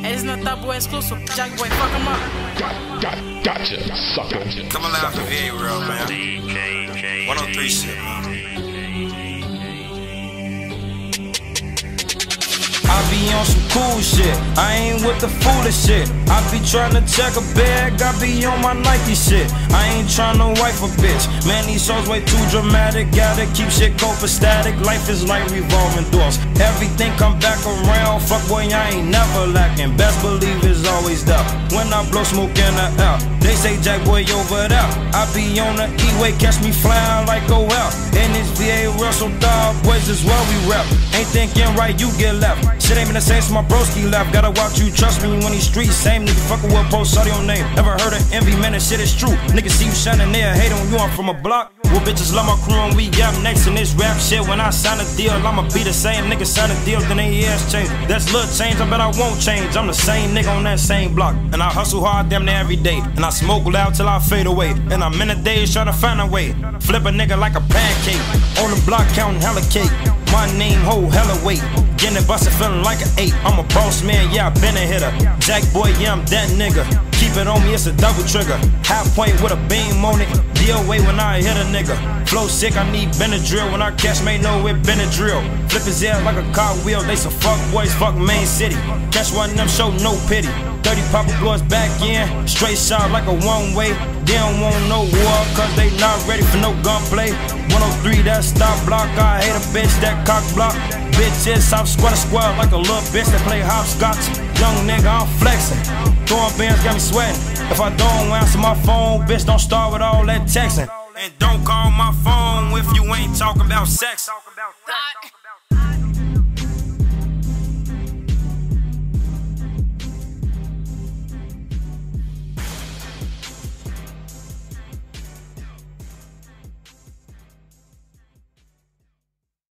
Hey, it's not that boy exclusive. Jack boy, fuck him up. Gotcha, sucker. Come alive for VA real, man. 103 shit. I be on some cool shit, I ain't with the foolish shit. I be tryna check a bag, I be on my Nike shit. I ain't tryna wife a bitch, man these shows way too dramatic. Gotta keep shit copacetic, life is like revolving doors. Everything come back around, fuck boy I ain't never lacking. Best believe it's always there, when I blow smoke in the air. They say Jack boy over there, I be on the E-way, catch me flying like go out. In this VA Russell dog, boys is where we rap. Ain't thinking right, you get left. Shit ain't been the same since my broski left. Gotta watch you, trust me when these streets. Same nigga fuckin' with post audio name. Never heard of envy, man, that shit is true. Niggas see you shining there, hate on you, I'm from a block. Well, bitches love my crew and we got next in this rap shit. When I sign a deal, I'ma be the same nigga sign a deal, then they ass change. That's little change, I bet I won't change. I'm the same nigga on that same block. And I hustle hard damn near every day. And I smoke loud till I fade away. And I'm in the days trying to find a way. Flip a nigga like a pancake. On the block counting hella cake. My name hold hella weight. Getting bustin' feeling like an 8. I'm a boss man, yeah, I been a hitter. Jack boy, yeah, I'm that nigga. Keep it on me, it's a double trigger. Half point with a beam on it. DOA when I hit a nigga. Flow sick, I need Benadryl. When I catch me, know it Benadryl. Flip his ass like a cartwheel. They some fuck boys, fuck main city. Catch one of them, show no pity. 30 Papa Bloods back in. Straight shot like a one-way. They don't want no war, cause they not ready for no gunplay. 103, that stop block. I hate a bitch, that cock block. Bitches, I'm square like a little bitch that play hopscotch. Young nigga, I'm flexing. Throwing bands got me sweating. If I don't answer my phone, bitch, don't start with all that texting. And don't call my phone if you ain't talking about sex.